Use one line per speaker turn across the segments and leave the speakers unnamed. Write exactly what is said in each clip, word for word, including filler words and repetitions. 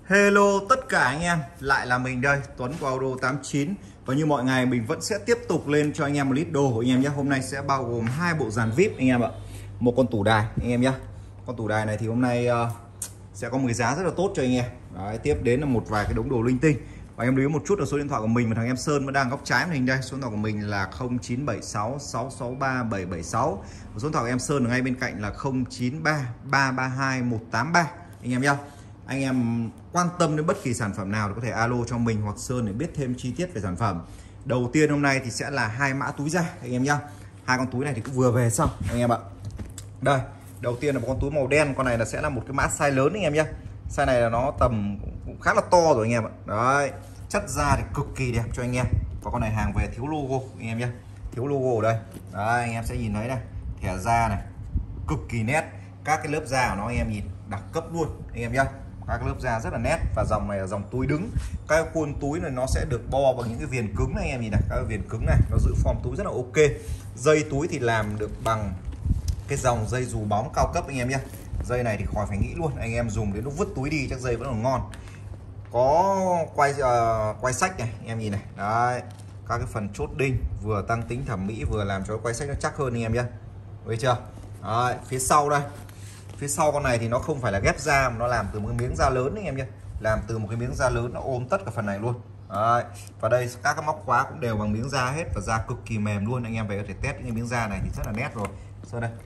Hello tất cả anh em, lại là mình đây, Tuấn của Auto tám chín. Và như mọi ngày mình vẫn sẽ tiếp tục lên cho anh em một lít đồ của anh em nhé. Hôm nay sẽ bao gồm hai bộ dàn vê i pê anh em ạ. Một con tủ đài anh em nhé. Con tủ đài này thì hôm nay uh, sẽ có một cái giá rất là tốt cho anh em. Đấy, tiếp đến là một vài cái đống đồ linh tinh. Và anh em lưu ý một chút là số điện thoại của mình và thằng em Sơn vẫn đang góc trái màn hình đây. Số điện thoại của mình là không chín bảy sáu sáu sáu ba bảy bảy sáu. Và số điện thoại của em Sơn ở ngay bên cạnh là không chín ba ba ba hai một tám ba anh em nhé. Anh em quan tâm đến bất kỳ sản phẩm nào thì có thể alo cho mình hoặc Sơn để biết thêm chi tiết về sản phẩm. Đầu tiên hôm nay thì sẽ là hai mã túi da anh em nhá. Hai con túi này thì cũng vừa về xong anh em ạ. Đây, đầu tiên là một con túi màu đen, con này là sẽ là một cái mã size lớn anh em nhá. Size này là nó tầm cũng khá là to rồi anh em ạ. Đấy, chất da thì cực kỳ đẹp cho anh em. Và con này hàng về thiếu logo anh em nhá. Thiếu logo ở đây. Đấy, anh em sẽ nhìn thấy này, thẻ da này cực kỳ nét. Các cái lớp da của nó anh em nhìn đẳng cấp luôn anh em nhá. Các lớp da rất là nét. Và dòng này là dòng túi đứng. Các khuôn túi này nó sẽ được bo bằng những cái viền cứng này anh em nhìn này. Các viền cứng này nó giữ form túi rất là ok. Dây túi thì làm được bằng cái dòng dây dù bóng cao cấp anh em nhé. Dây này thì khỏi phải nghĩ luôn, anh em dùng đến lúc vứt túi đi chắc dây vẫn còn ngon. Có quay uh, quay sách này anh em nhìn này. Đấy, các cái phần chốt đinh vừa tăng tính thẩm mỹ vừa làm cho quay sách nó chắc hơn anh em nhé. Thấy chưa? Đấy, phía sau đây, phía sau con này thì nó không phải là ghép da mà nó làm từ một cái miếng da lớn anh em nhé. Làm từ một cái miếng da lớn, nó ôm tất cả phần này luôn. Đấy. Và đây các cái móc khóa cũng đều bằng miếng da hết và da cực kỳ mềm luôn. Anh em về có thể test những miếng da này thì rất là nét rồi. Sau đây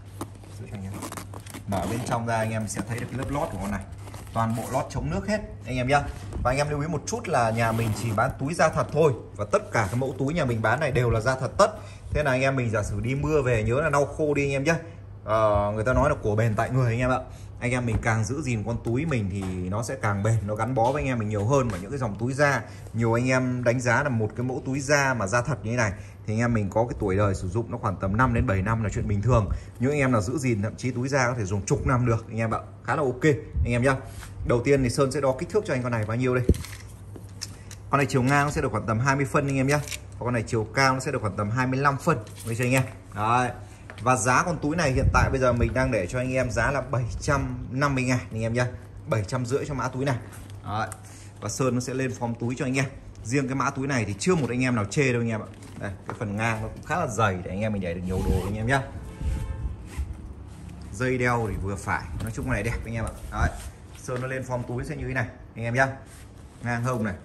mở bên trong ra anh em sẽ thấy được cái lớp lót của con này, toàn bộ lót chống nước hết anh em nhá. Và anh em lưu ý một chút là nhà mình chỉ bán túi da thật thôi, và tất cả các mẫu túi nhà mình bán này đều là da thật tất. Thế là anh em mình giả sử đi mưa về nhớ là lau khô đi anh em nhé. Ờ, người ta nói là của bền tại người anh em ạ. Anh em mình càng giữ gìn con túi mình thì nó sẽ càng bền, nó gắn bó với anh em mình nhiều hơn. Mà những cái dòng túi da, nhiều anh em đánh giá là một cái mẫu túi da mà da thật như thế này thì anh em mình có cái tuổi đời sử dụng nó khoảng tầm năm đến bảy năm là chuyện bình thường. Những anh em nào giữ gìn thậm chí túi da có thể dùng chục năm được anh em ạ, khá là ok anh em nhá. Đầu tiên thì Sơn sẽ đo kích thước cho anh con này bao nhiêu đây. Con này chiều ngang nó sẽ được khoảng tầm hai mươi phân anh em nhá. Và con này chiều cao nó sẽ được khoảng tầm hai mươi lăm phân với cho anh em. Đấy. Và giá con túi này hiện tại bây giờ mình đang để cho anh em giá là bảy trăm năm mươi ngàn anh em nhá. bảy trăm rưỡi cho mã túi này. Đấy. Và Sơn nó sẽ lên form túi cho anh em. Riêng cái mã túi này thì chưa một anh em nào chê đâu anh em ạ. Đây, cái phần ngang nó cũng khá là dày để anh em mình để được nhiều đồ anh em nhá. Dây đeo thì vừa phải, nói chung này đẹp anh em ạ. Đấy. Sơn nó lên form túi sẽ như thế này anh em nhá. Ngang hông này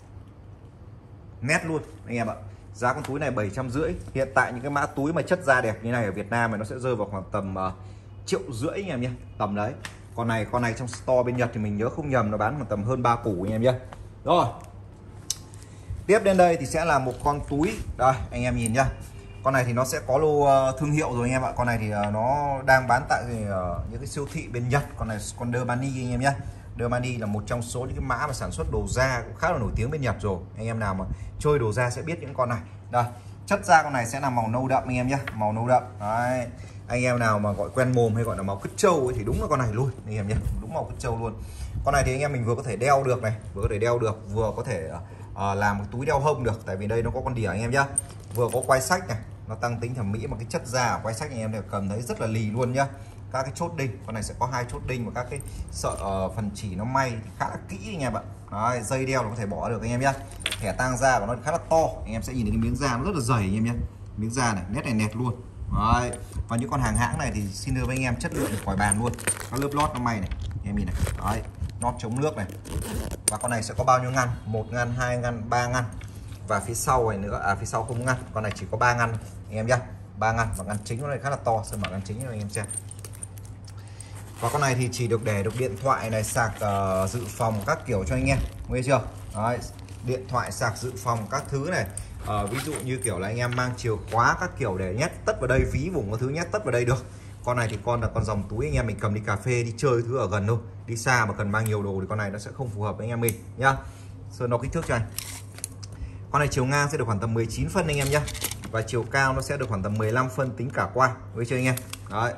nét luôn anh em ạ. Giá con túi này bảy trăm rưỡi. Hiện tại những cái mã túi mà chất da đẹp như này ở Việt Nam này nó sẽ rơi vào khoảng tầm uh, triệu rưỡi anh em nhé, tầm đấy. Con này con này trong store bên Nhật thì mình nhớ không nhầm nó bán khoảng tầm hơn ba củ anh em nhé. Rồi tiếp đến đây thì sẽ là một con túi đây anh em nhìn nhá. Con này thì nó sẽ có lô uh, thương hiệu rồi anh em ạ. Con này thì uh, nó đang bán tại uh, những cái siêu thị bên Nhật. Con này con Dermani anh em nhé. Dermani là một trong số những cái mã mà sản xuất đồ da cũng khá là nổi tiếng bên Nhật rồi. Anh em nào mà chơi đồ da sẽ biết những con này. Đây, chất da con này sẽ là màu nâu đậm anh em nhé, màu nâu đậm. Đấy. Anh em nào mà gọi quen mồm hay gọi là màu cứt trâu ấy thì đúng là con này luôn anh em nhé, đúng màu cứt trâu luôn. Con này thì anh em mình vừa có thể đeo được này, vừa có thể đeo được, vừa có thể uh, làm một túi đeo hông được, tại vì đây nó có con đỉa anh em nhé. Vừa có quay sách này, nó tăng tính thẩm mỹ, mà cái chất da quay sách anh em đều cầm thấy rất là lì luôn nhá. Các cái chốt đinh, con này sẽ có hai chốt đinh và các cái sợi uh, phần chỉ nó may thì khá là kỹ anh em ạ. Đấy, dây đeo nó có thể bỏ được anh em nhé. Thẻ tang da của nó khá là to, anh em sẽ nhìn thấy cái miếng da nó rất là dày anh em nhé. Miếng da này nét này nẹt luôn. Đấy. Và những con hàng hãng này thì xin thưa với anh em chất lượng khỏi bàn luôn. Các lớp lót nó may này, anh em nhìn này. Đấy, lót chống nước này. Và con này sẽ có bao nhiêu ngăn? Một ngăn, hai ngăn, ba ngăn. Và phía sau này nữa, à phía sau không ngăn, con này chỉ có ba ngăn anh em nhé. ba ngăn và ngăn chính nó này khá là to, sơn mở ngăn chính cho anh em xem. Và con này thì chỉ được để được điện thoại này, sạc uh, dự phòng các kiểu cho anh em, nghe chưa? Đấy, điện thoại, sạc dự phòng các thứ này. Uh, ví dụ như kiểu là anh em mang chìa khóa các kiểu để nhét tất vào đây, ví vùng có thứ nhét tất vào đây được. Con này thì con là con dòng túi anh em mình cầm đi cà phê, đi chơi thứ ở gần thôi. Đi xa mà cần mang nhiều đồ thì con này nó sẽ không phù hợp với anh em mình nhá. Sơn đo kích thước cho anh. Con này chiều ngang sẽ được khoảng tầm mười chín phân anh em nhá. Và chiều cao nó sẽ được khoảng tầm mười lăm phân tính cả qua, với chưa anh em? Đấy.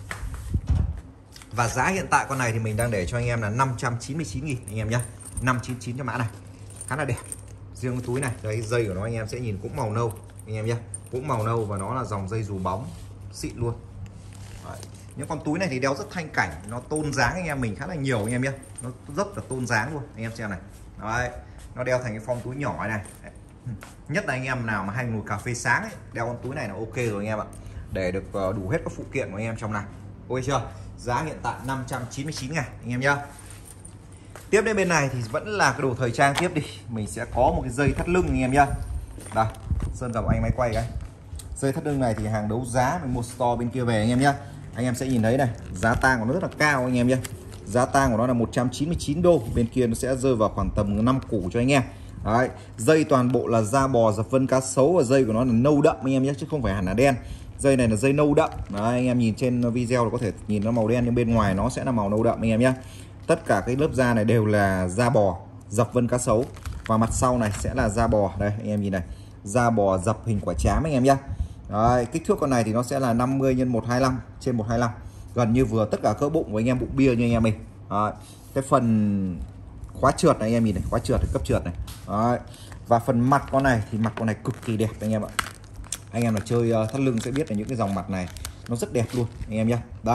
Và giá hiện tại con này thì mình đang để cho anh em là năm trăm chín mươi chín nghìn anh em nhé. năm trăm chín mươi chín cho mã này. Khá là đẹp. Riêng cái túi này, đây dây của nó anh em sẽ nhìn cũng màu nâu anh em nhé. Cũng màu nâu và nó là dòng dây dù bóng xịn luôn. Đấy. Những con túi này thì đeo rất thanh cảnh, nó tôn dáng anh em mình khá là nhiều anh em nhé, nó rất là tôn dáng luôn anh em xem này. Đấy, nó đeo thành cái form túi nhỏ này. Đấy. Nhất là anh em nào mà hay ngồi cà phê sáng ấy, đeo con túi này là ok rồi anh em ạ, để được đủ hết các phụ kiện của anh em trong này. Ok chưa? Giá hiện tại năm trăm chín mươi chín ngàn anh em nhá. Tiếp đến bên này thì vẫn là cái đồ thời trang tiếp đi. Mình sẽ có một cái dây thắt lưng anh em nhá. Đây, Sơn cầm anh máy quay cái. Dây thắt lưng này thì hàng đấu giá mình mua store bên kia về anh em nhá. Anh em sẽ nhìn thấy này, giá tang của nó rất là cao anh em nhé. Giá tang của nó là một trăm chín mươi chín đô. Bên kia nó sẽ rơi vào khoảng tầm năm củ cho anh em. Đấy, dây toàn bộ là da bò dập vân cá sấu, và dây của nó là nâu đậm anh em nhé, chứ không phải hẳn là đen. Dây này là dây nâu đậm. Đấy, anh em nhìn trên video là có thể nhìn nó màu đen, nhưng bên ngoài nó sẽ là màu nâu đậm anh em nhé. Tất cả cái lớp da này đều là da bò dập vân cá sấu, và mặt sau này sẽ là da bò. Đây anh em nhìn này, da bò dập hình quả trám anh em nhé. Đấy, kích thước con này thì nó sẽ là năm mươi nhân một trăm hai mươi lăm trên một trăm hai mươi lăm, gần như vừa tất cả cỡ bụng của anh em, bụng bia như anh em mình. Đấy, cái phần khóa trượt này anh em nhìn này, khóa trượt này, cấp trượt này. Đấy, và phần mặt con này thì mặt con này cực kỳ đẹp anh em ạ. Anh em là chơi thắt lưng sẽ biết là những cái dòng mặt này nó rất đẹp luôn anh em nhé. Đây,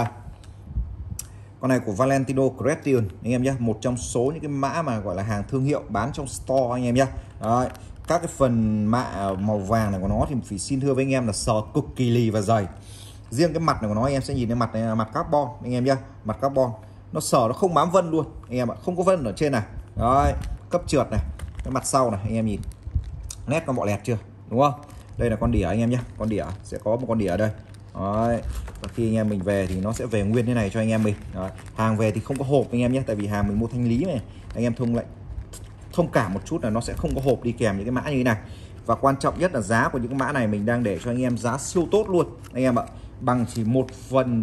con này của Valentino Creation anh em nhé, một trong số những cái mã mà gọi là hàng thương hiệu bán trong store anh em nhé. Đấy, các cái phần mạ màu vàng này của nó thì phải xin thưa với anh em là sờ cực kỳ lì và dày. Riêng cái mặt này của nó anh em sẽ nhìn thấy mặt này là mặt carbon anh em nhé, mặt carbon nó sờ nó không bám vân luôn anh em ạ, không có vân ở trên này. Đấy, cấp trượt này, cái mặt sau này anh em nhìn nét con bọ lẹt chưa, đúng không? Đây là con đỉa anh em nhé, con đỉa sẽ có một con đỉa ở đây. Đấy, và khi anh em mình về thì nó sẽ về nguyên thế này cho anh em mình. Đấy, hàng về thì không có hộp anh em nhé, tại vì hàng mình mua thanh lý này, anh em thông lại thông cảm một chút là nó sẽ không có hộp đi kèm những cái mã như thế này. Và quan trọng nhất là giá của những cái mã này mình đang để cho anh em giá siêu tốt luôn anh em ạ, bằng chỉ một phần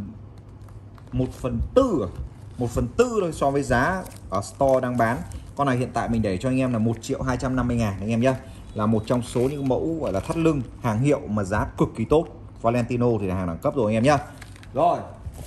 một phần tư một phần tư thôi so với giá ở store đang bán. Con này hiện tại mình để cho anh em là một triệu hai trăm năm mươi ngàn anh em nhé, là một trong số những mẫu gọi là thắt lưng hàng hiệu mà giá cực kỳ tốt. Valentino thì là hàng đẳng cấp rồi anh em nhé. Rồi,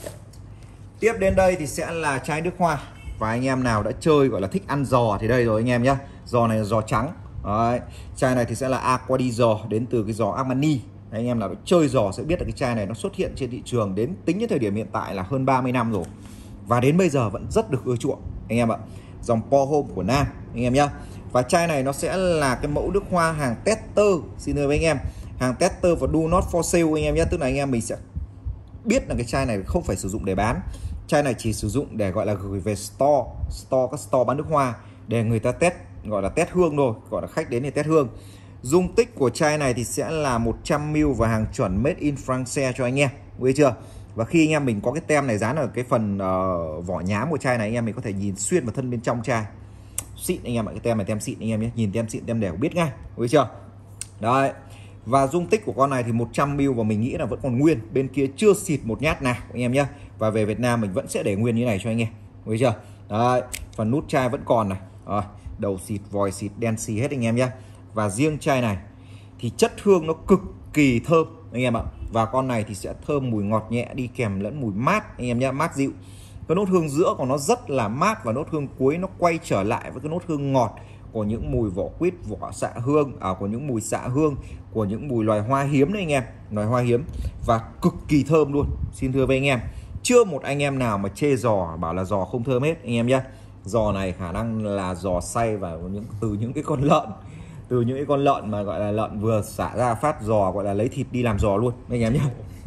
tiếp đến đây thì sẽ là chai nước hoa. Và anh em nào đã chơi gọi là thích ăn giò thì đây rồi anh em nhé. Giò này là giò trắng. Đấy, chai này thì sẽ là Aqua di giò, đến từ cái giò Armani. Đấy, anh em nào đã chơi giò sẽ biết là cái chai này nó xuất hiện trên thị trường đến tính đến thời điểm hiện tại là hơn ba mươi năm rồi, và đến bây giờ vẫn rất được ưa chuộng anh em ạ. Dòng Pour Homme của Nam anh em nhé. Và chai này nó sẽ là cái mẫu nước hoa hàng tester, xin thưa với anh em, hàng tester và do not for sale anh em nhé. Tức là anh em mình sẽ biết là cái chai này không phải sử dụng để bán, chai này chỉ sử dụng để gọi là gửi về store, store các store bán nước hoa để người ta test, gọi là test hương thôi, gọi là khách đến để test hương. Dung tích của chai này thì sẽ là một trăm mi li lít và hàng chuẩn made in France cho anh em, biết chưa? Và khi anh em mình có cái tem này dán ở cái phần uh, vỏ nhám của chai này, anh em mình có thể nhìn xuyên vào thân bên trong chai. Xịn anh em ạ, cái tem này tem xịn anh em nhé, nhìn tem xịn tem đều biết ngay, biết chưa? Đấy. Và dung tích của con này thì một trăm mi li lít và mình nghĩ là vẫn còn nguyên, bên kia chưa xịt một nhát nào anh em nhé. Và về Việt Nam mình vẫn sẽ để nguyên như này cho anh em, biết chưa? Đấy, phần nút chai vẫn còn này. Rồi, đầu xịt, vòi xịt, đen xì hết anh em nhé. Và riêng chai này thì chất hương nó cực kỳ thơm anh em ạ. Và con này thì sẽ thơm mùi ngọt nhẹ đi kèm lẫn mùi mát anh em nhé, mát dịu. Cái nốt hương giữa của nó rất là mát, và nốt hương cuối nó quay trở lại với cái nốt hương ngọt của những mùi vỏ quýt, vỏ xạ hương, à, của những mùi xạ hương, của những mùi loài hoa hiếm đấy anh em, loài hoa hiếm, và cực kỳ thơm luôn. Xin thưa với anh em, chưa một anh em nào mà chê giò bảo là giò không thơm hết anh em nhé. Giò này khả năng là giò xay và những từ những cái con lợn, từ những cái con lợn mà gọi là lợn vừa xả ra phát giò, gọi là lấy thịt đi làm giò luôn anh em nhé.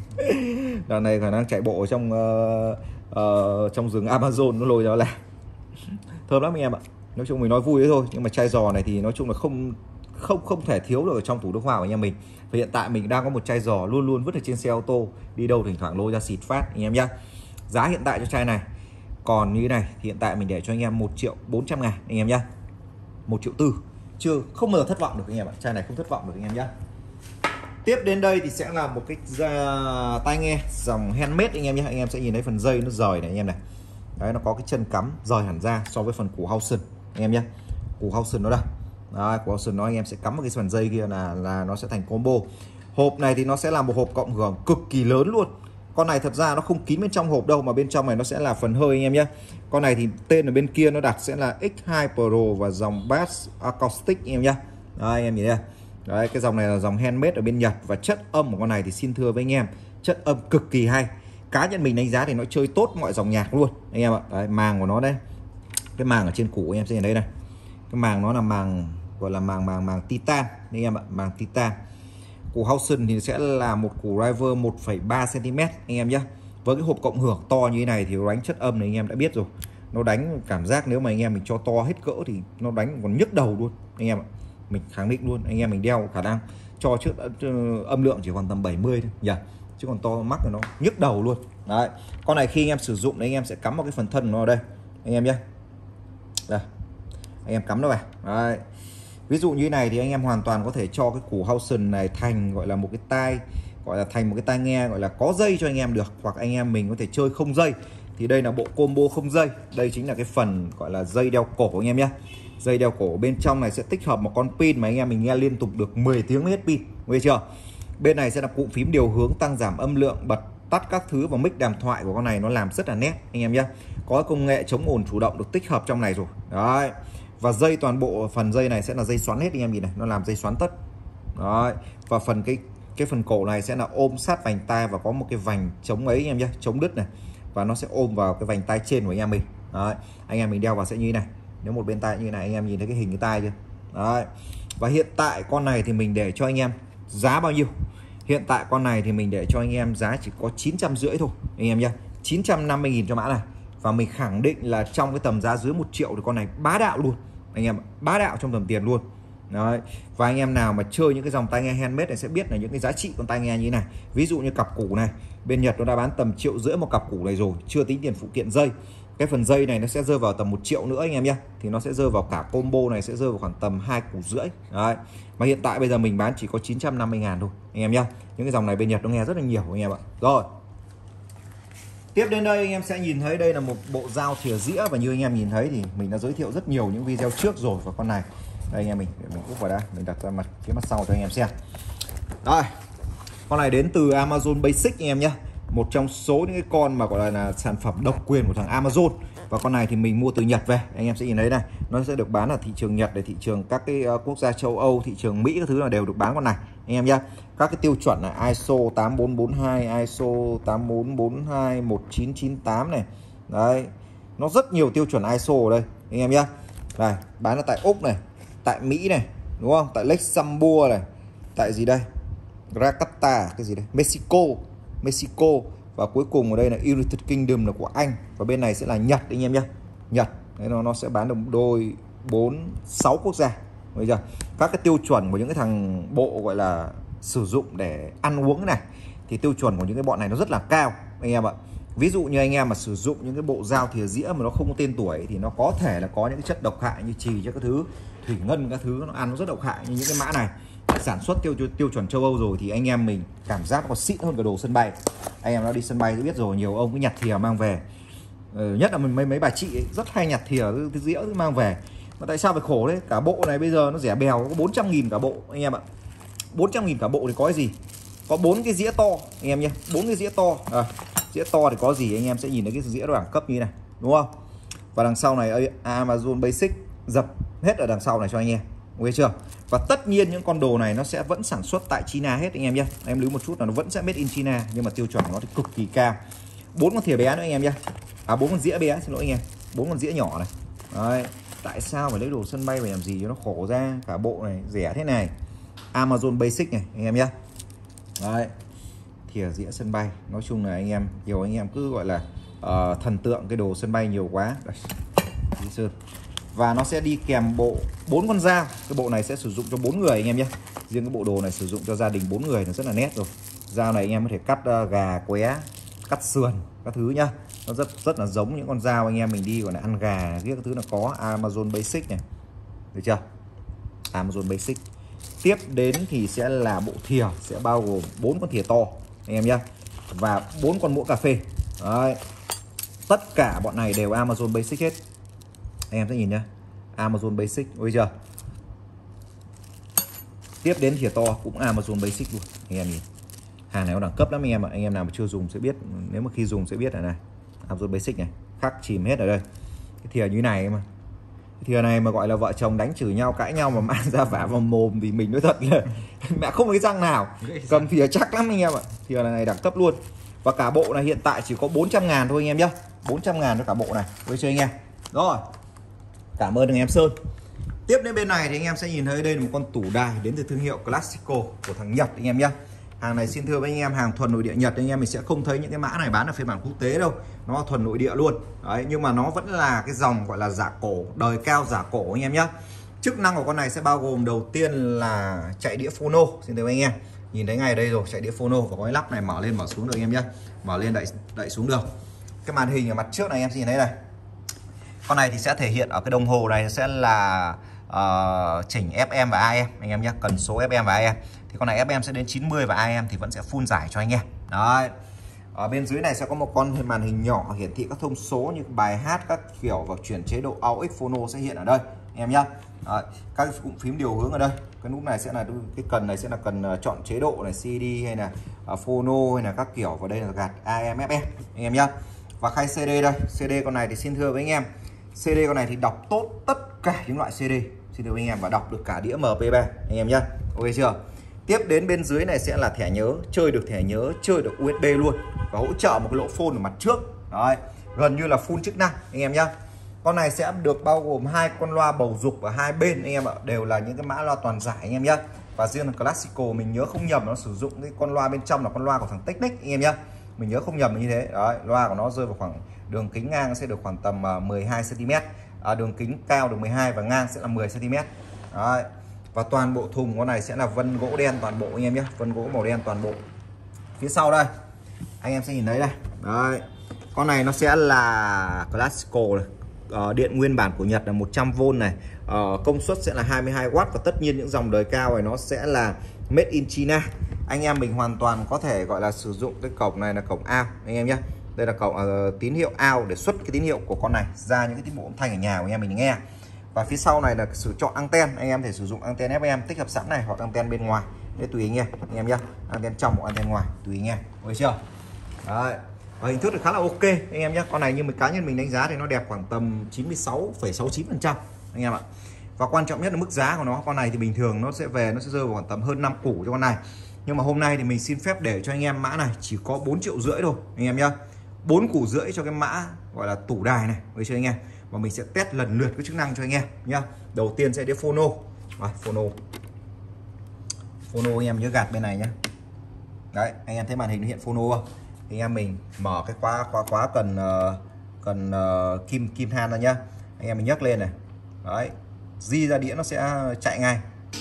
Đợt này khả năng chạy bộ trong uh, uh, trong rừng Amazon nó lôi ra là thơm lắm anh em ạ. Nói chung mình nói vui đấy thôi, nhưng mà chai giò này thì nói chung là không không không thể thiếu được ở trong tủ nước hoa của anh em mình. Và hiện tại mình đang có một chai giò luôn luôn vứt ở trên xe ô tô, đi đâu thỉnh thoảng lôi ra xịt phát anh em nhé. Giá hiện tại cho chai này còn như thế này thì hiện tại mình để cho anh em một triệu bốn trăm ngàn anh em nhé, một triệu tư, chưa không bao giờ thất vọng được anh em ạ. Chai này không thất vọng được anh em nhé. Tiếp đến đây thì sẽ là một cái uh, tai nghe dòng handmade anh em nhé. Anh em sẽ nhìn thấy phần dây nó rời này anh em này. Đấy, nó có cái chân cắm rời hẳn ra so với phần củ Hausen anh em nhé. Củ Hausen nó đây. Đấy, củ Hausen nó anh em sẽ cắm vào cái phần dây kia là là nó sẽ thành combo. Hộp này thì nó sẽ là một hộp cộng hưởng cực kỳ lớn luôn. Con này thật ra nó không kín bên trong hộp đâu, mà bên trong này nó sẽ là phần hơi anh em nhé. Con này thì tên ở bên kia nó đặt sẽ là ích hai Pro và dòng Bass Acoustic anh em nhé. Đấy, anh em nhìn đây. Đấy, cái dòng này là dòng handmade ở bên Nhật, và chất âm của con này thì xin thưa với anh em, chất âm cực kỳ hay. cá nhân mình đánh giá thì nó chơi tốt mọi dòng nhạc luôn anh em ạ. Đấy, màng của nó đây, cái màng ở trên củ anh em sẽ nhìn thấy này, cái màng nó là màng gọi là màng màng màng titan anh em ạ, màng titan. Củ Howson thì sẽ là một củ driver một phẩy ba xăng ti mét anh em nhé. Với cái hộp cộng hưởng to như thế này thì đánh chất âm này anh em đã biết rồi, nó đánh cảm giác nếu mà anh em mình cho to hết cỡ thì nó đánh còn nhức đầu luôn anh em ạ. Mình khẳng định luôn, anh em mình đeo khả năng cho trước âm lượng chỉ còn tầm bảy mươi thôi nhỉ, chứ còn to mắc thì nó nhức đầu luôn. Đấy, con này khi anh em sử dụng đấy anh em sẽ cắm vào cái phần thân của nó ở đây anh em nhé. Đây, anh em cắm nó vào. Đấy, ví dụ như thế này thì anh em hoàn toàn có thể cho cái củ Howson này thành gọi là một cái tai, gọi là thành một cái tai nghe gọi là có dây cho anh em được, hoặc anh em mình có thể chơi không dây thì đây là bộ combo không dây. Đây chính là cái phần gọi là dây đeo cổ anh em nhé. Dây đeo cổ bên trong này sẽ tích hợp một con pin mà anh em mình nghe liên tục được mười tiếng hết pin, nghe chưa? Bên này sẽ là cụm phím điều hướng tăng giảm âm lượng, bật tắt các thứ, và mic đàm thoại của con này nó làm rất là nét anh em nhé. Có công nghệ chống ồn chủ động được tích hợp trong này rồi. Đấy. Và dây, toàn bộ phần dây này sẽ là dây xoắn hết anh em nhìn này, nó làm dây xoắn tất. Đấy. Và phần cái cái phần cổ này sẽ là ôm sát vành tai và có một cái vành chống ấy anh em nhé, chống đứt này, và nó sẽ ôm vào cái vành tai trên của anh em mình. Đấy. Anh em mình đeo vào sẽ như thế này. Nếu một bên tai như này anh em nhìn thấy cái hình cái tai chưa? Đấy. Và hiện tại con này thì mình để cho anh em giá bao nhiêu? Hiện tại con này thì mình để cho anh em giá chỉ có chín trăm rưỡi thôi anh em nhé, chín trăm năm mươi nghìn cho mã này. Và mình khẳng định là trong cái tầm giá dưới một triệu thì con này bá đạo luôn anh em, bá đạo trong tầm tiền luôn. Đấy. Và anh em nào mà chơi những cái dòng tai nghe handmade này sẽ biết là những cái giá trị con tai nghe như thế này. Ví dụ như cặp củ này, bên Nhật nó đã bán tầm triệu rưỡi một cặp củ này rồi, chưa tính tiền phụ kiện dây. Cái phần dây này nó sẽ rơi vào tầm một triệu nữa anh em nhé. Thì nó sẽ rơi vào cả combo này sẽ rơi vào khoảng tầm hai củ rưỡi. Đấy. Mà hiện tại bây giờ mình bán chỉ có chín trăm năm mươi ngàn thôi anh em nhé. Những cái dòng này bên Nhật nó nghe rất là nhiều anh em ạ. Rồi, tiếp đến đây anh em sẽ nhìn thấy đây là một bộ dao thìa dĩa, và như anh em nhìn thấy thì mình đã giới thiệu rất nhiều những video trước rồi. Và con này đây anh em mình mình úp vào đây, mình đặt ra mặt phía mặt sau cho anh em xem. Đây, con này đến từ Amazon Basic anh em nhé, một trong số những cái con mà gọi là, là sản phẩm độc quyền của thằng Amazon. Và con này thì mình mua từ Nhật về, anh em sẽ nhìn thấy này, nó sẽ được bán ở thị trường Nhật, để thị trường các cái uh, quốc gia châu Âu, thị trường Mỹ các thứ là đều được bán con này anh em nhé. Các cái tiêu chuẩn là i ét ô tám bốn bốn hai, i ét ô tám bốn bốn hai, một chín chín tám này. Đấy, nó rất nhiều tiêu chuẩn i ét ô ở đây anh em nhé. Đây, bán ở tại Úc này, tại Mỹ này, đúng không? Tại Luxembourg này, tại gì đây? Jakarta, cái gì đây? Mexico, Mexico. Và cuối cùng ở đây là United Kingdom là của Anh. Và bên này sẽ là Nhật anh em nhé. Nhật. Đấy, nó, nó sẽ bán được đôi bốn, sáu quốc gia. Bây giờ các cái tiêu chuẩn của những cái thằng bộ gọi là sử dụng để ăn uống này, thì tiêu chuẩn của những cái bọn này nó rất là cao anh em ạ. Ví dụ như anh em mà sử dụng những cái bộ dao thìa dĩa mà nó không có tên tuổi thì nó có thể là có những cái chất độc hại như chì cho các thứ, thủy ngân các thứ, nó ăn nó rất độc hại. Như những cái mã này sản xuất tiêu tiêu chuẩn châu Âu rồi thì anh em mình cảm giác nó còn xịn hơn cả đồ sân bay. Anh em đã đi sân bay thì biết rồi, nhiều ông cứ nhặt thìa mang về, ừ, nhất là mấy mấy bà chị ấy, rất hay nhặt thìa cái dĩa mang về. Mà tại sao phải khổ đấy? Cả bộ này bây giờ nó rẻ bèo, có bốn trăm nghìn cả bộ anh em ạ. bốn trăm nghìn cả bộ thì có cái gì? Có bốn cái dĩa to anh em nhé, bốn cái dĩa to. À, dĩa to thì có gì anh em sẽ nhìn thấy cái dĩa đẳng cấp như này, đúng không? Và đằng sau này Amazon Basic dập hết ở đằng sau này cho anh em, ok chưa? Và tất nhiên những con đồ này nó sẽ vẫn sản xuất tại China hết anh em nhé. Em lưu một chút là nó vẫn sẽ made in China, nhưng mà tiêu chuẩn của nó thì cực kỳ cao. Bốn con thìa bé nữa anh em nhé. À, bốn con dĩa bé, xin lỗi anh em, bốn con dĩa nhỏ này. Đấy. Tại sao phải lấy đồ sân bay về làm gì cho nó khổ ra? Cả bộ này rẻ thế này. Amazon Basic này anh em nhé. Đấy, thìa dĩa sân bay. Nói chung là anh em, nhiều anh em cứ gọi là uh, thần tượng cái đồ sân bay nhiều quá. Đây. Và nó sẽ đi kèm bộ bốn con dao. Cái bộ này sẽ sử dụng cho bốn người anh em nhé. Riêng cái bộ đồ này sử dụng cho gia đình bốn người nó rất là nét rồi. Dao này anh em có thể cắt uh, gà, qué, cắt sườn các thứ nhá. Nó rất rất là giống những con dao anh em mình đi gọi là ăn gà, cái thứ là có Amazon Basic này. Được chưa? Amazon Basic. Tiếp đến thì sẽ là bộ thìa, sẽ bao gồm bốn con thìa to anh em nhé, và bốn con muỗng cà phê. Đấy. Tất cả bọn này đều Amazon Basic hết. Anh em sẽ nhìn nhá, Amazon Basic, ôi chưa? Tiếp đến thìa to cũng Amazon Basic luôn anh em nhìn. Hàng này nó đẳng cấp lắm anh em ạ. Anh em nào mà chưa dùng sẽ biết, nếu mà khi dùng sẽ biết là này, Amazon Basic này, khắc chìm hết ở đây. Cái thìa như này mà. Cái thìa này mà gọi là vợ chồng đánh chửi nhau, cãi nhau mà mang ra vả vào mồm thì mình nói thật là mẹ không có cái răng nào. Cầm thìa chắc lắm anh em ạ. Thìa này đẳng cấp luôn. Và cả bộ này hiện tại chỉ có bốn trăm ngàn thôi anh em nhé, bốn trăm ngàn cho cả bộ này. Với chơi anh em. Rồi, cảm ơn anh em Sơn. Tiếp đến bên này thì anh em sẽ nhìn thấy đây là một con tủ đài đến từ thương hiệu Classico của thằng Nhật anh em nhé. Hàng này xin thưa với anh em, hàng thuần nội địa Nhật, anh em mình sẽ không thấy những cái mã này bán ở phiên bản quốc tế đâu, nó là thuần nội địa luôn đấy. Nhưng mà nó vẫn là cái dòng gọi là giả cổ, đời cao giả cổ anh em nhé. Chức năng của con này sẽ bao gồm đầu tiên là chạy đĩa phono, xin thưa với anh em, nhìn thấy ngay đây rồi, chạy đĩa phono và có cái lắp này mở lên mở xuống được anh em nhé, mở lên đẩy đẩy xuống được. Cái màn hình ở mặt trước này anh em nhìn thấy này, con này thì sẽ thể hiện ở cái đồng hồ này sẽ là uh, chỉnh ép em và a em anh em nhé, cần số ép em và a em. Thì con này ép em sẽ đến chín mươi và a em thì vẫn sẽ full giải cho anh em. Đấy. Ở bên dưới này sẽ có một con màn hình nhỏ hiển thị các thông số như bài hát các kiểu, và chuyển chế độ a u ích phono sẽ hiện ở đây anh em nhé. Đấy. Các cụm phím điều hướng ở đây, cái nút này sẽ là cái cần này sẽ là cần chọn chế độ này, xê đê hay là uh, phono hay là các kiểu, và đây là gạt a em ép em anh em nhé. Và khay xê đê đây, xê đê con này thì xin thưa với anh em, xê đê con này thì đọc tốt tất cả những loại xê đê, xin thưa với anh em, và đọc được cả đĩa em pê ba anh em nhé. Ok chưa? Tiếp đến bên dưới này sẽ là thẻ nhớ, chơi được thẻ nhớ, chơi được u ét bê luôn, và hỗ trợ một cái lỗ phone ở mặt trước. Đấy, gần như là full chức năng anh em nhé. Con này sẽ được bao gồm hai con loa bầu dục ở hai bên anh em ạ, đều là những cái mã loa toàn giải anh em nhé. Và riêng là Classico mình nhớ không nhầm nó sử dụng cái con loa bên trong là con loa của thằng Technic anh em nhé, mình nhớ không nhầm như thế. Đấy, loa của nó rơi vào khoảng đường kính ngang sẽ được khoảng tầm mười hai xăng ti mét, à, đường kính cao được mười hai và ngang sẽ là mười xăng ti mét. Đấy. Và toàn bộ thùng con này sẽ là vân gỗ đen toàn bộ anh em nhé, vân gỗ màu đen toàn bộ. Phía sau đây anh em sẽ nhìn thấy đây. Đấy, con này nó sẽ là Classico này. Uh, điện nguyên bản của Nhật là một trăm vôn này, uh, công suất sẽ là hai mươi hai oát, và tất nhiên những dòng đời cao này nó sẽ là made in China. Anh em mình hoàn toàn có thể gọi là sử dụng cái cổng này là cổng out anh em nhé. Đây là cổng uh, tín hiệu out để xuất cái tín hiệu của con này ra những cái tiết mục âm thanh ở nhà của anh em mình nghe. Và phía sau này là sự chọn anten, anh em thể sử dụng anten ép em tích hợp sẵn này, hoặc anten bên ngoài để tùy anh em anh em nhé, anten trong hoặc anten ngoài tùy anh em, ok chưa? Đấy. Và hình thức thì khá là ok anh em nhé. Con này như mình cá nhân mình đánh giá thì nó đẹp khoảng tầm chín mươi sáu phẩy sáu mươi chín phần trăm anh em ạ. Và quan trọng nhất là mức giá của nó, con này thì bình thường nó sẽ về nó sẽ rơi vào khoảng tầm hơn năm củ cho con này. Nhưng mà hôm nay thì mình xin phép để cho anh em mã này chỉ có bốn triệu rưỡi thôi anh em nhé. bốn củ rưỡi cho cái mã gọi là tủ đài này với cho anh em. Và mình sẽ test lần lượt cái chức năng cho anh em nhá. Đầu tiên sẽ đĩa phono. Rồi, phono. Phono anh em nhớ gạt bên này nhé. Đấy, anh em thấy màn hình nó hiện phono không? Thì anh em mình mở cái khóa khóa khóa cần uh, cần uh, kim kim than ra nhá. Anh em mình nhấc lên này. Đấy, di ra đĩa nó sẽ chạy ngay.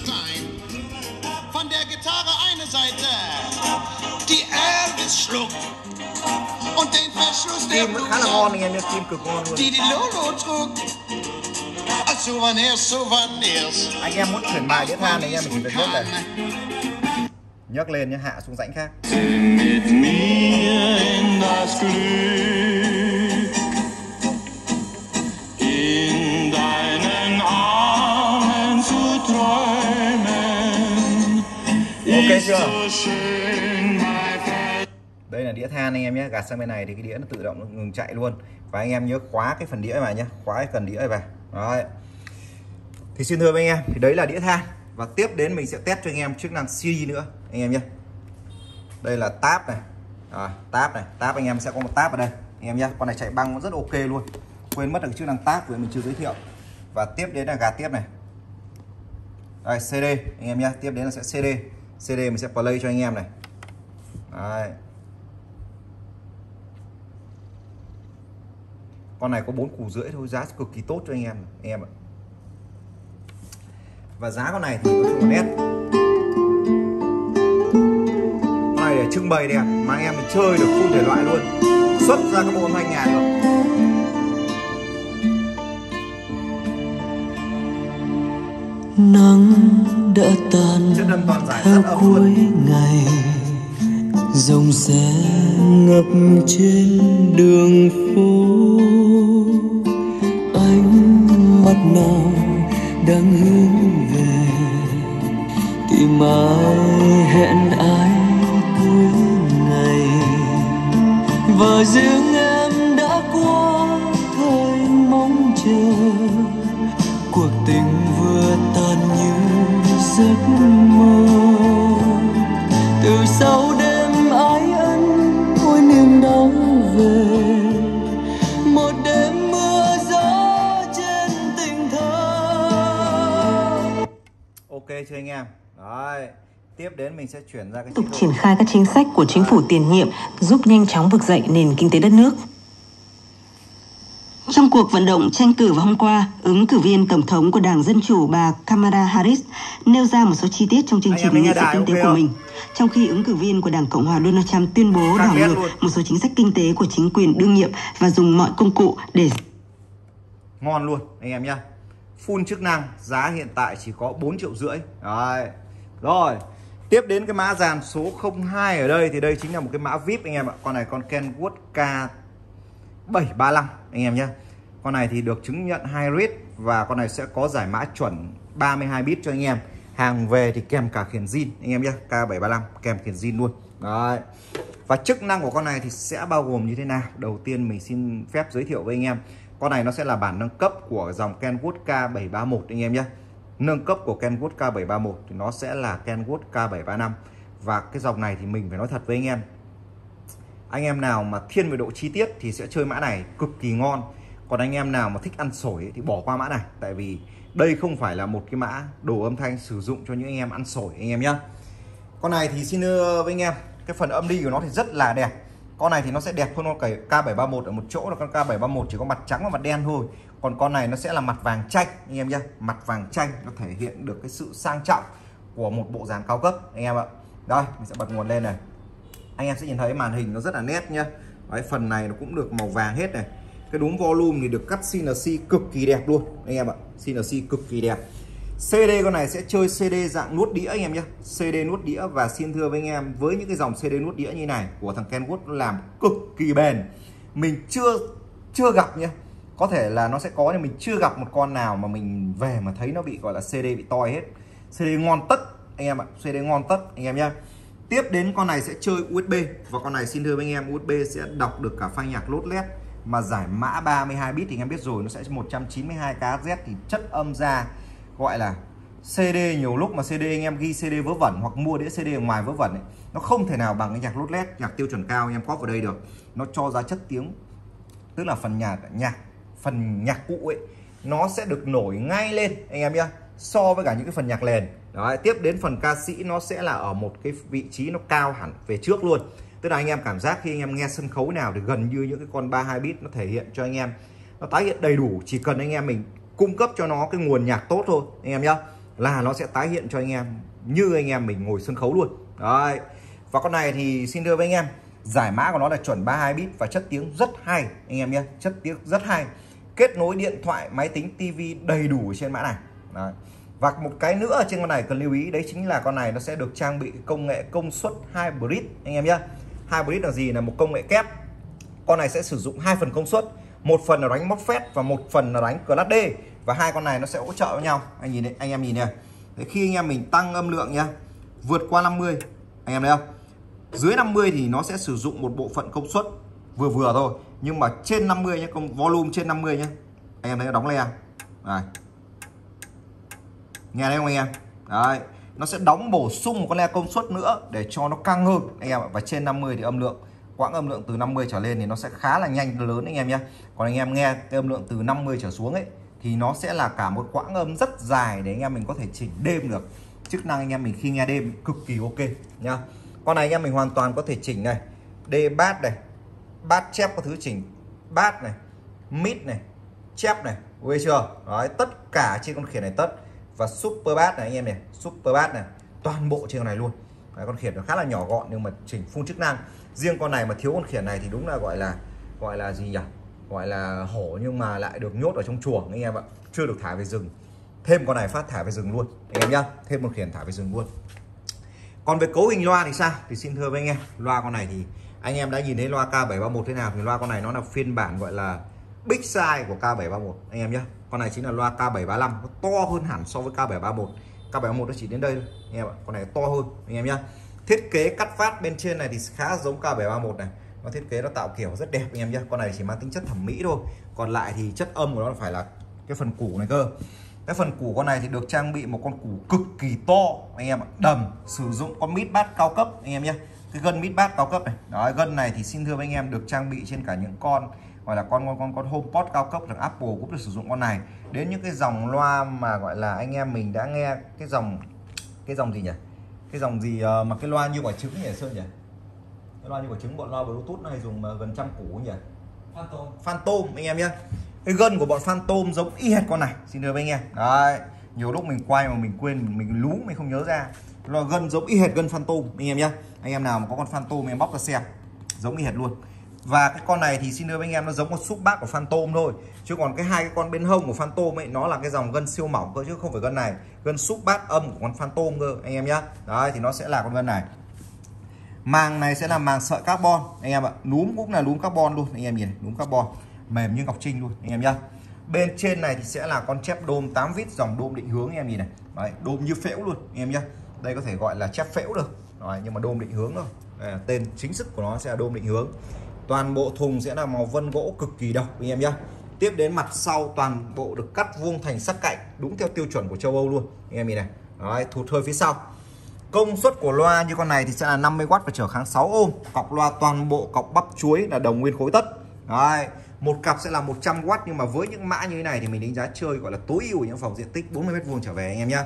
Kim vẫn khá là ngon anh em nhé, kim cực ngon luôn. Anh em muốn chuyển bài đĩa than này anh em mình chỉ việc nhấc này, nhấc lên nhé, hạ xuống rãnh khác. Ok chưa? Đây là đĩa than anh em nhé, gạt sang bên này thì cái đĩa nó tự động nó ngừng chạy luôn. Và anh em nhớ khóa cái phần đĩa này nhé, khóa cái cần đĩa này vào. Đấy. Thì xin thưa với anh em, thì đấy là đĩa than. Và tiếp đến mình sẽ test cho anh em chức năng xê đê nữa anh em nhé. Đây là tab này, à, tab này, tab anh em sẽ có một tab ở đây anh em nhé. Con này chạy băng rất ok luôn, quên mất được chức năng tab vì mình chưa giới thiệu. Và tiếp đến là gạt tiếp này. Đây, xê đê anh em nhé, tiếp đến là sẽ xê đê. xê đê mình sẽ play cho anh em này. Đấy. Con này có bốn củ rưỡi thôi, giá cực kỳ tốt cho anh em anh em ạ. Và giá con này thì có một nét. Con này để trưng bày đẹp mà anh em mình chơi được full thể loại luôn, xuất ra các bộ âm thanh nhà được.
Nắng đã tàn theo cuối ngày, dòng xe ngập trên đường phố. Ánh mắt nào đang hướng về, tìm ai hẹn ai cuối ngày. Và riêng em đã qua thời mong chờ, cuộc tình vừa tan như giấc mơ. Từ sau đêm ái ân ôi
chưa anh em? Đấy. Tiếp đến mình sẽ chuyển ra cái
tục triển khai các chính sách của chính phủ tiền nhiệm giúp nhanh chóng vực dậy nền kinh tế đất nước. Trong cuộc vận động tranh cử vào hôm qua, ứng cử viên Tổng thống của Đảng Dân Chủ bà Kamala Harris nêu ra một số chi tiết trong chương trình nghị sự kinh tế của mình. Trong khi ứng cử viên của Đảng Cộng hòa Donald Trump tuyên bố đảo ngược một số chính sách kinh tế của chính quyền đương nhiệm và dùng mọi công cụ để...
Ngon luôn anh em nhá. Full chức năng, giá hiện tại chỉ có bốn triệu rưỡi. Đấy. Rồi, tiếp đến cái mã dàn số không hai ở đây thì đây chính là một cái mã vi ai pi anh em ạ. Con này con Kenwood K bảy ba lăm anh em nhé. Con này thì được chứng nhận high-risk và con này sẽ có giải mã chuẩn ba mươi hai bit cho anh em. Hàng về thì kèm cả khiển zin anh em nhé, K bảy ba lăm kèm khiển zin luôn. Đấy. Và chức năng của con này thì sẽ bao gồm như thế nào? Đầu tiên mình xin phép giới thiệu với anh em. Con này nó sẽ là bản nâng cấp của dòng Kenwood K bảy ba mốt anh em nhé. Nâng cấp của Kenwood K bảy ba mốt thì nó sẽ là Kenwood K bảy ba năm. Và cái dòng này thì mình phải nói thật với anh em, anh em nào mà thiên về độ chi tiết thì sẽ chơi mã này cực kỳ ngon. Còn anh em nào mà thích ăn sổi ấy, thì bỏ qua mã này. Tại vì đây không phải là một cái mã đồ âm thanh sử dụng cho những anh em ăn sổi anh em nhé. Con này thì xin thưa với anh em, cái phần âm ly của nó thì rất là đẹp. Con này thì nó sẽ đẹp hơn con K bảy ba mốt ở một chỗ là con K bảy ba mốt chỉ có mặt trắng và mặt đen thôi. Còn con này nó sẽ là mặt vàng chanh anh em nhé. Mặt vàng chanh nó thể hiện được cái sự sang trọng của một bộ dàn cao cấp anh em ạ. Đây, mình sẽ bật nguồn lên này. Anh em sẽ nhìn thấy màn hình nó rất là nét nhá. Đấy, phần này nó cũng được màu vàng hết này. Cái đúm volume thì được cắt xê en xê cực kỳ đẹp luôn anh em ạ. xê en xê cực kỳ đẹp. xê đê con này sẽ chơi xê đê dạng nuốt đĩa anh em nhé. xê đê nuốt đĩa và xin thưa với anh em, với những cái dòng xê đê nuốt đĩa như này của thằng Kenwood nó làm cực kỳ bền. Mình chưa chưa gặp nhá. Có thể là nó sẽ có nhưng mình chưa gặp một con nào mà mình về mà thấy nó bị gọi là xê đê bị toi hết. xê đê ngon tất anh em ạ. xê đê ngon tất anh em nhé. Tiếp đến con này sẽ chơi u ét bê và con này xin thưa với anh em, u ét bê sẽ đọc được cả file nhạc lốt led mà giải mã ba mươi hai bit thì anh em biết rồi, nó sẽ một trăm chín mươi hai ca hát thì chất âm ra gọi là xê đê. Nhiều lúc mà xê đê anh em ghi xê đê vớ vẩn hoặc mua đĩa xê đê ở ngoài vớ vẩn ấy, nó không thể nào bằng cái nhạc lốt led, nhạc tiêu chuẩn cao anh em có vào đây được. Nó cho ra chất tiếng, tức là phần nhạc nhạc phần nhạc cụ ấy nó sẽ được nổi ngay lên anh em nhé, so với cả những cái phần nhạc nền. Đấy, tiếp đến phần ca sĩ nó sẽ là ở một cái vị trí nó cao hẳn về trước luôn. Tức là anh em cảm giác khi anh em nghe sân khấu nào thì gần như những cái con ba mươi hai bit nó thể hiện cho anh em, nó tái hiện đầy đủ. Chỉ cần anh em mình cung cấp cho nó cái nguồn nhạc tốt thôi anh em nhá, là nó sẽ tái hiện cho anh em như anh em mình ngồi sân khấu luôn. Đấy. Và con này thì xin thưa với anh em, giải mã của nó là chuẩn ba mươi hai bit và chất tiếng rất hay anh em nhé, chất tiếng rất hay. Kết nối điện thoại, máy tính, tivi đầy đủ trên mã này. Đấy. Và một cái nữa ở trên con này cần lưu ý, đấy chính là con này nó sẽ được trang bị công nghệ công suất hybrid anh em nhé. Hybrid là gì? Là một công nghệ kép. Con này sẽ sử dụng hai phần công suất, một phần là đánh MOSFET và một phần là đánh Class D, và hai con này nó sẽ hỗ trợ với nhau. Anh nhìn đấy, anh em nhìn này. Đấy, khi anh em mình tăng âm lượng nhá, vượt qua năm mươi, anh em thấy không? Dưới năm mươi thì nó sẽ sử dụng một bộ phận công suất vừa vừa thôi, nhưng mà trên năm mươi nhá, công volume trên năm mươi nhá, anh em thấy nó đóng le. Này. Nghe thấy không anh em? Đấy, nó sẽ đóng bổ sung một con le công suất nữa để cho nó căng hơn anh em ạ. Và trên năm mươi thì âm lượng, quãng âm lượng từ năm mươi trở lên thì nó sẽ khá là nhanh lớn anh em nhé. Còn anh em nghe cái âm lượng từ năm mươi trở xuống ấy thì nó sẽ là cả một quãng âm rất dài để anh em mình có thể chỉnh đêm được. Chức năng anh em mình khi nghe đêm cực kỳ ok nhá. Con này anh em mình hoàn toàn có thể chỉnh này, D bass này, bass chép có thứ chỉnh, bass này, mid này, chép này, ok chưa? Đấy, tất cả trên con khiển này tất. Và super bass này anh em này, super bass này, toàn bộ trên con này luôn. Đấy, con khiển nó khá là nhỏ gọn nhưng mà chỉnh full chức năng. Riêng con này mà thiếu con khiển này thì đúng là gọi là gọi là gì nhỉ? Gọi là hổ nhưng mà lại được nhốt ở trong chuồng anh em ạ, chưa được thả về rừng. Thêm con này phát thả về rừng luôn anh em nhá, thêm một khiển thả về rừng luôn. Còn về cấu hình loa thì sao? Thì xin thưa với anh em, loa con này thì anh em đã nhìn thấy loa K bảy ba mốt thế nào thì loa con này nó là phiên bản gọi là big size của K bảy ba mốt anh em nhé. Con này chính là loa K bảy ba lăm, nó to hơn hẳn so với K bảy ba mốt. K bảy ba mốt nó chỉ đến đây thôi anh em ạ, con này to hơn anh em nhé. Thiết kế cắt phát bên trên này thì khá giống K bảy ba mốt này, nó thiết kế nó tạo kiểu rất đẹp anh em nhé. Con này chỉ mang tính chất thẩm mỹ thôi, còn lại thì chất âm của nó phải là cái phần củ này cơ. Cái phần củ con này thì được trang bị một con củ cực kỳ to anh em ạ, đầm, sử dụng con mid bass cao cấp anh em nhé. Cái gân mid bass cao cấp này, đó, gân này thì xin thưa với anh em được trang bị trên cả những con gọi là con con con con HomePod cao cấp, thằng Apple cũng được sử dụng con này. Đến những cái dòng loa mà gọi là anh em mình đã nghe cái dòng cái dòng gì nhỉ, cái dòng gì uh, mà cái loa như quả trứng nhỉ Sơn nhỉ, cái loa như quả trứng, bọn loa Bluetooth này dùng uh, gần trăm củ nhỉ, Phantom. Phantom anh em nhé. Cái gân của bọn Phantom giống y hệt con này, xin thưa với anh em. Đấy, nhiều lúc mình quay mà mình quên, mình lú, mình không nhớ ra. Là gân giống y hệt gân Phantom anh em nhé. Anh em nào mà có con Phantom em bóc ra xem, giống y hệt luôn. Và cái con này thì xin thưa với anh em, nó giống con súp bát của Phantom thôi. Chứ còn cái hai cái con bên hông của Phantom ấy, nó là cái dòng gân siêu mỏng cơ, chứ không phải gân này. Gân súp bát âm của con Phantom cơ anh em nhé. Đấy, thì nó sẽ là con gân này. Màng này sẽ là màng sợi carbon anh em ạ. Núm cũng là núm carbon luôn anh em nhìn, núm carbon mềm như ngọc trinh luôn anh em nhá. Bên trên này thì sẽ là con chép đôm tám vít dòng đôm định hướng anh em nhìn này. Đấy, đôm như phễu luôn anh em nhá. Đây có thể gọi là chép phễu được. Rồi, nhưng mà đôm định hướng thôi. Đây là tên chính thức của nó sẽ là đôm định hướng. Toàn bộ thùng sẽ là màu vân gỗ cực kỳ độc anh em nhá. Tiếp đến mặt sau toàn bộ được cắt vuông thành sắc cạnh đúng theo tiêu chuẩn của châu Âu luôn anh em nhìn này. Đấy, thụt hơi phía sau. Công suất của loa như con này thì sẽ là năm mươi oát và trở kháng sáu ôm. Cọc loa toàn bộ cọc bắp chuối là đồng nguyên khối tất. Đấy, một cặp sẽ là một trăm oát, nhưng mà với những mã như thế này thì mình đánh giá chơi gọi là tối ưu những phòng diện tích bốn mươi mét vuông trở về anh em nhé.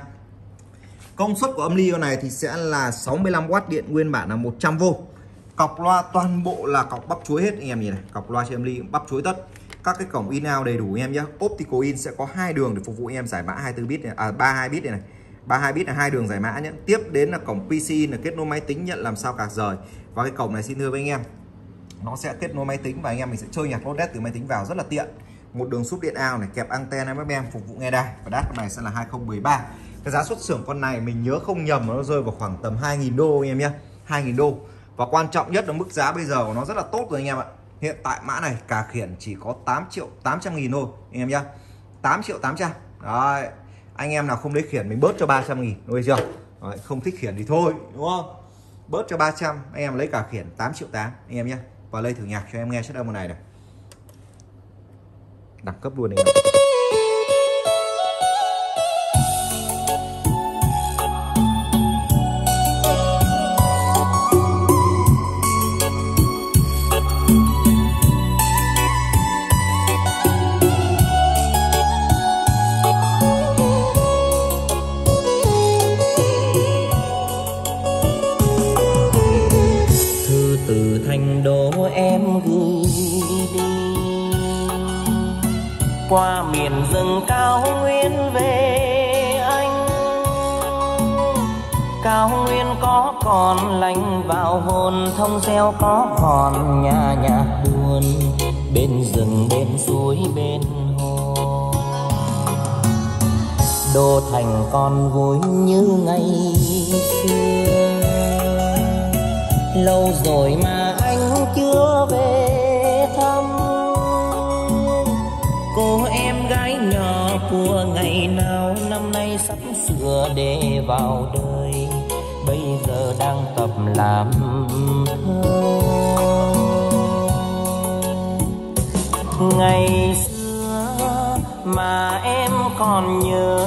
Công suất của âm ly con này thì sẽ là sáu mươi lăm oát, điện nguyên bản là một trăm vôn. Cọc loa toàn bộ là cọc bắp chuối hết anh em nhìn này, cọc loa trên âm ly bắp chuối tất. Các cái cổng in out đầy đủ anh em nhé. Optical in sẽ có hai đường để phục vụ anh em giải mã hai mươi tư bit này, à ba mươi hai bit này này. ba mươi hai bit là hai đường giải mã nhé. Tiếp đến là cổng pê xê là kết nối máy tính nhận làm sao cạc rời. Và cái cổng này xin thưa với anh em, nó sẽ kết nối máy tính và anh em mình sẽ chơi nhạc loaded từ máy tính vào rất là tiện. Một đường súp điện out này, kẹp anten em ép em phục vụ nghe đài, và đát con này sẽ là hai không một ba. Cái giá xuất xưởng con này mình nhớ không nhầm nó rơi vào khoảng tầm hai nghìn đô anh em nhé, hai nghìn đô. Và quan trọng nhất là mức giá bây giờ của nó rất là tốt rồi anh em ạ. Hiện tại mã này cà khiển chỉ có tám triệu tám trăm nghìn thôi anh em nhé, tám triệu tám trăm. Đấy, anh em nào không lấy khiển mình bớt cho ba trăm nghìn, được chưa? Đấy, không thích khiển thì thôi đúng không, bớt cho ba trăm, anh em lấy cả khiển tám triệu tám anh em nhé. Và lấy thử nhạc cho em nghe chất âm này này, đẳng cấp luôn anh em.
Thành đô em gửi đi qua miền rừng cao nguyên về anh. Cao nguyên có còn lành vào hồn, thông reo có còn nhà nhạc buồn bên rừng bên suối bên hồ. Đô thành còn vui như ngày xưa, lâu rồi mà anh chưa về thăm cô em gái nhỏ của ngày nào, năm nay sắp sửa để vào đời, bây giờ đang tập làm thơ. Ngày xưa mà em còn nhớ.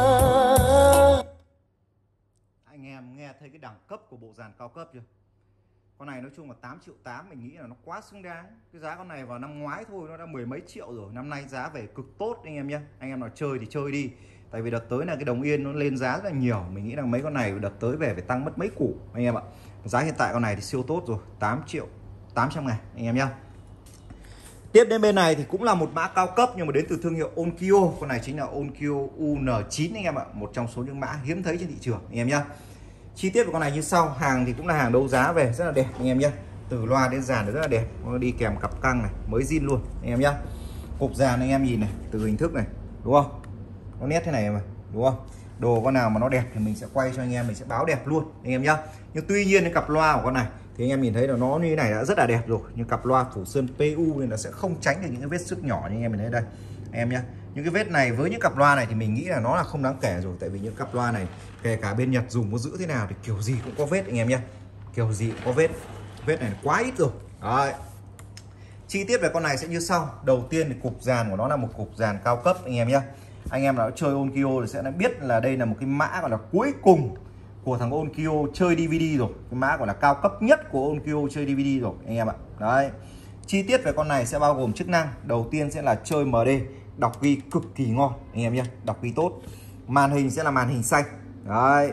Anh em nghe thấy cái đẳng cấp của bộ dàn cao cấp chưa? Con này nói chung là tám triệu tám, mình nghĩ là nó quá xứng đáng. Cái giá con này vào năm ngoái thôi nó đã mười mấy triệu rồi, năm nay giá về cực tốt anh em nhé. Anh em nào chơi thì chơi đi, tại vì đợt tới là cái đồng yên nó lên giá rất là nhiều. Mình nghĩ là mấy con này đợt tới về phải tăng mất mấy củ anh em ạ. Giá hiện tại con này thì siêu tốt rồi, tám triệu tám trăm ngàn anh em nhé. Tiếp đến bên này thì cũng là một mã cao cấp nhưng mà đến từ thương hiệu Onkyo. Con này chính là Onkyo U N chín anh em ạ, một trong số những mã hiếm thấy trên thị trường anh em nhé. Chi tiết của con này như sau, hàng thì cũng là hàng đấu giá về rất là đẹp anh em nhé. Từ loa đến dàn rất là đẹp, nó đi kèm cặp căng này, mới zin luôn anh em nhé. Cục dàn anh em nhìn này, từ hình thức này, đúng không? Nó nét thế này mà, đúng không? Đồ con nào mà nó đẹp thì mình sẽ quay cho anh em, mình sẽ báo đẹp luôn anh em nhé. Nhưng tuy nhiên cái cặp loa của con này thì anh em nhìn thấy là nó như thế này đã rất là đẹp rồi, nhưng cặp loa phủ sơn pê u nên là sẽ không tránh được những cái vết xước nhỏ như anh em mình thấy đây anh em nhé. Những cái vết này với những cặp loa này thì mình nghĩ là nó là không đáng kể rồi, tại vì những cặp loa này kể cả bên Nhật dùng có giữ thế nào thì kiểu gì cũng có vết anh em nhé, kiểu gì cũng có vết. Vết này quá ít rồi. Đấy. Chi tiết về con này sẽ như sau. Đầu tiên thì cục dàn của nó là một cục dàn cao cấp anh em nhé. Anh em nào chơi Onkyo thì sẽ biết là đây là một cái mã gọi là cuối cùng của thằng Onkyo chơi đê vê đê rồi, cái mã gọi là cao cấp nhất của Onkyo chơi đê vê đê rồi anh em ạ. Đấy. Chi tiết về con này sẽ bao gồm chức năng. Đầu tiên sẽ là chơi em đê, đọc ghi cực kỳ ngon anh em nhé, đọc ghi tốt. Màn hình sẽ là màn hình xanh. Đấy.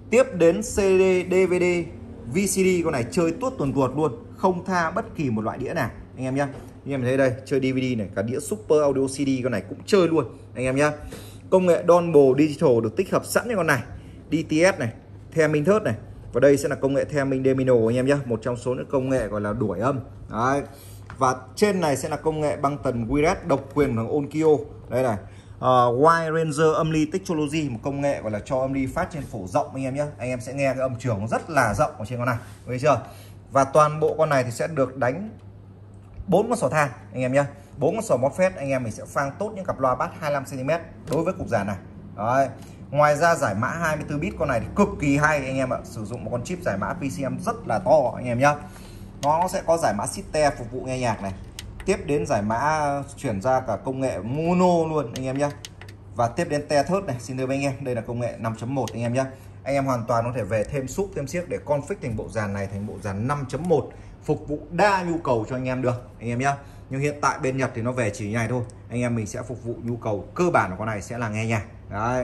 Tiếp đến xê đê, đê vê đê, vê xê đê, con này chơi tuốt tuần tuột luôn, không tha bất kỳ một loại đĩa nào anh em nhé. Anh em thấy đây, chơi đê vê đê này, cả đĩa Super Audio xê đê con này cũng chơi luôn anh em nhé. Công nghệ Dolby Digital được tích hợp sẵn với con này, đê tê ét này, Themin Third này, và đây sẽ là công nghệ Themin Demino anh em nhé, một trong số những công nghệ gọi là đuổi âm. Đấy. Và trên này sẽ là công nghệ băng tần Wired độc quyền của Onkyo. Đây này, uh, Wide Ranger âm ly Technology, một công nghệ gọi là cho âm ly phát trên phổ rộng anh em nhé. Anh em sẽ nghe cái âm trường rất là rộng ở trên con này, thấy chưa? Và toàn bộ con này thì sẽ được đánh bốn con sò than anh em nhé, bốn con sò MOSFET. Anh em mình sẽ phang tốt những cặp loa bass hai mươi lăm xăng ti mét đối với cục dàn này. Đấy. Ngoài ra giải mã hai mươi tư bit con này thì cực kỳ hay anh em ạ, sử dụng một con chip giải mã pê xê em rất là to anh em nhé. Nó sẽ có giải mã Sitte phục vụ nghe nhạc này, tiếp đến giải mã chuyển ra cả công nghệ mono luôn anh em nhé, và tiếp đến te thớt này. Xin thưa với anh em, đây là công nghệ năm chấm một anh em nhé. Anh em hoàn toàn có thể về thêm súp thêm xiếc để config thành bộ dàn này thành bộ dàn năm chấm một, phục vụ đa nhu cầu cho anh em được anh em nhé. Nhưng hiện tại bên Nhật thì nó về chỉ như này thôi, anh em mình sẽ phục vụ nhu cầu cơ bản của con này sẽ là nghe nhạc. Đấy.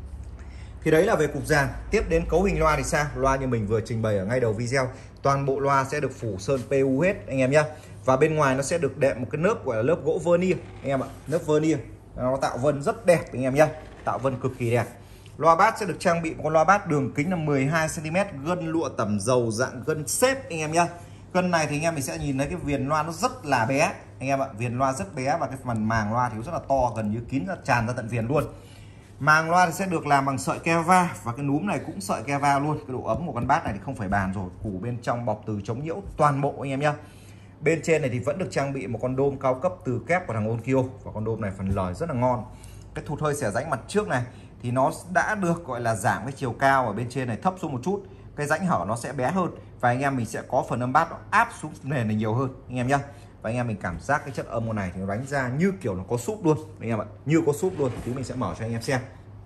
Thì đấy là về cục dàn. Tiếp đến cấu hình loa thì sao? Loa như mình vừa trình bày ở ngay đầu video, toàn bộ loa sẽ được phủ sơn pê u hết anh em nhé. Và bên ngoài nó sẽ được đệm một cái lớp gọi là lớp gỗ vernier anh em ạ, lớp vernier nó tạo vân rất đẹp anh em nhé, tạo vân cực kỳ đẹp. Loa bass sẽ được trang bị một con loa bass đường kính là mười hai xăng ti mét, gân lụa tẩm dầu dạng gân xếp anh em nhé. Gân này thì anh em mình sẽ nhìn thấy cái viền loa nó rất là bé anh em ạ, viền loa rất bé và cái phần màng loa thì rất là to, gần như kín ra tràn ra tận viền luôn. Màng loa thì sẽ được làm bằng sợi keva và cái núm này cũng sợi keva luôn. Cái độ ấm của con bass này thì không phải bàn rồi, củ bên trong bọc từ chống nhiễu toàn bộ anh em nhé. Bên trên này thì vẫn được trang bị một con đôm cao cấp từ kép của thằng Onkyo, và con đôm này phần lời rất là ngon. Cái thụt hơi xẻ rãnh mặt trước này thì nó đã được gọi là giảm cái chiều cao ở bên trên này thấp xuống một chút, cái rãnh hở nó sẽ bé hơn và anh em mình sẽ có phần âm bass nó áp xuống nền này nhiều hơn anh em nhé. Và anh em mình cảm giác cái chất âm con này thì nó đánh ra như kiểu nó có súp luôn anh em ạ, như có súp luôn. Thì mình sẽ mở cho anh em xem.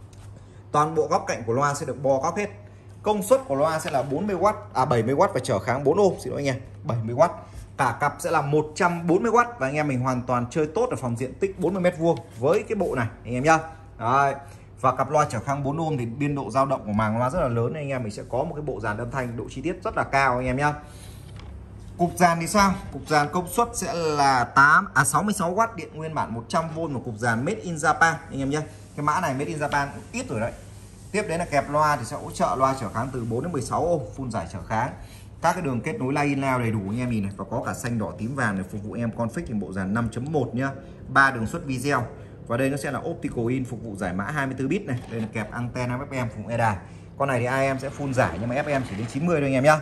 Toàn bộ góc cạnh của loa sẽ được bo góc hết. Công suất của loa sẽ là bốn mươi oát, à bảy mươi oát và trở kháng bốn ôm, xin lỗi anh em, bảy mươi oát. Cả cặp sẽ là một trăm bốn mươi oát và anh em mình hoàn toàn chơi tốt ở phòng diện tích bốn mươi mét vuông với cái bộ này anh em nhá. Đấy. Và cặp loa trở kháng bốn ôm thì biên độ dao động của màng loa rất là lớn, anh em mình sẽ có một cái bộ dàn âm thanh độ chi tiết rất là cao anh em nhá. Cục dàn thì sao? Cục dàn công suất sẽ là tám à sáu mươi sáu oát, điện nguyên bản một trăm vôn, một cục dàn made in Japan anh em nhé. Cái mã này made in Japan cũng ít rồi đấy. Tiếp đến là kẹp loa thì sẽ hỗ trợ loa trở kháng từ bốn đến mười sáu ôm, phun giải trở kháng. Các cái đường kết nối line in out đầy đủ anh em nhìn này, và có cả xanh đỏ tím vàng để phục vụ em config thành bộ dàn năm chấm một nhá. ba đường xuất video. Và đây nó sẽ là optical in phục vụ giải mã hai mươi tư bit này. Đây là kẹp anten ép em phục vụ nghe đài. Con này thì i em sẽ phun giải nhưng mà ép em chỉ đến chín mươi thôi anh em nhá.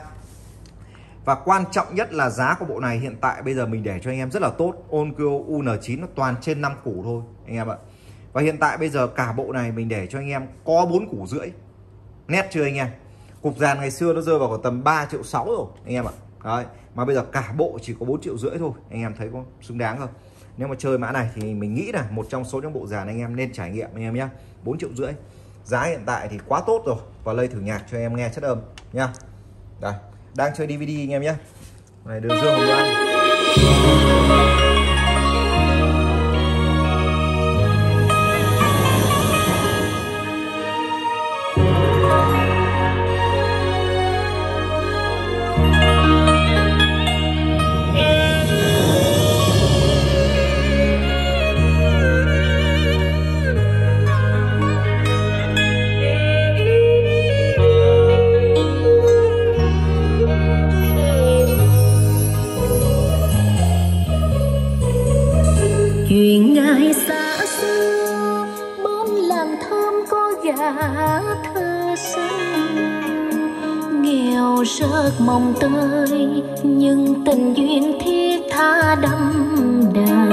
Và quan trọng nhất là giá của bộ này hiện tại bây giờ mình để cho anh em rất là tốt. Onkyo u en chín nó toàn trên năm củ thôi anh em ạ. Và hiện tại bây giờ cả bộ này mình để cho anh em có bốn củ rưỡi. Nét chưa anh em? Cục dàn ngày xưa nó rơi vào tầm ba triệu sáu rồi anh em ạ. Đấy, mà bây giờ cả bộ chỉ có bốn triệu rưỡi thôi. Anh em thấy có xứng đáng không? Nếu mà chơi mã này thì mình nghĩ là một trong số những bộ dàn anh em nên trải nghiệm anh em nhé. bốn triệu rưỡi. Giá hiện tại thì quá tốt rồi. Và lây thử nhạc cho em nghe chất âm nha. Đây, đang chơi đê vê đê anh em nhé. Này, Đường Dương Hồng Loan.
Chuyện ngày xa xưa bốn làng thơm có gã thơ xanh, nghèo rớt mồng tơi nhưng tình duyên thiết tha đậm đà.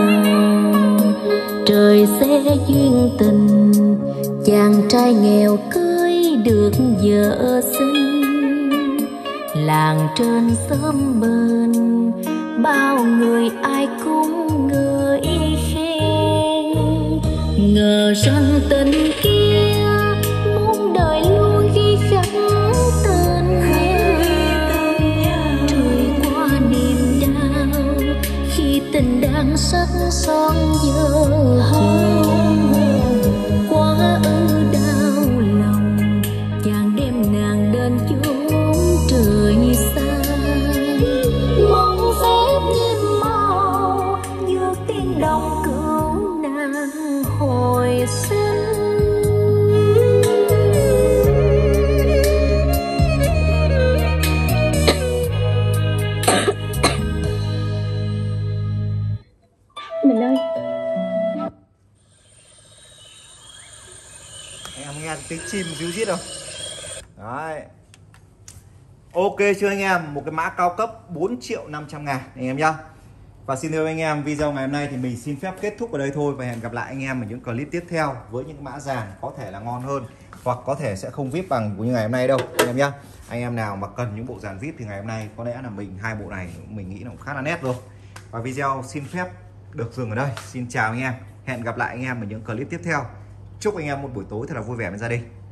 Trời sẽ duyên tình chàng trai nghèo cưới được vợ xinh, làng trên xóm bên bao người ai cũng ngợi khen. Ngờ rằng tình kia muôn đời luôn ghi khắc tên nhau. Trôi qua niềm đau khi tình đang sắc son dở hồng. Quá ư đau lòng chàng đêm nàng
Anh em nghe tiếng chim ríu rít không? Đấy. Ok chưa anh em? Một cái mã cao cấp bốn triệu năm trăm ngàn anh em nhá. Và xin thưa anh em, video ngày hôm nay thì mình xin phép kết thúc ở đây thôi. Và hẹn gặp lại anh em ở những clip tiếp theo với những mã dàn có thể là ngon hơn, hoặc có thể sẽ không vip bằng của như ngày hôm nay đâu anh em nhá. Anh em nào mà cần những bộ dàn vip thì ngày hôm nay có lẽ là mình hai bộ này mình nghĩ nó cũng khá là nét rồi. Và video xin phép được dừng ở đây. Xin chào anh em. Hẹn gặp lại anh em ở những clip tiếp theo. Chúc anh em một buổi tối thật là vui vẻ bên gia đình.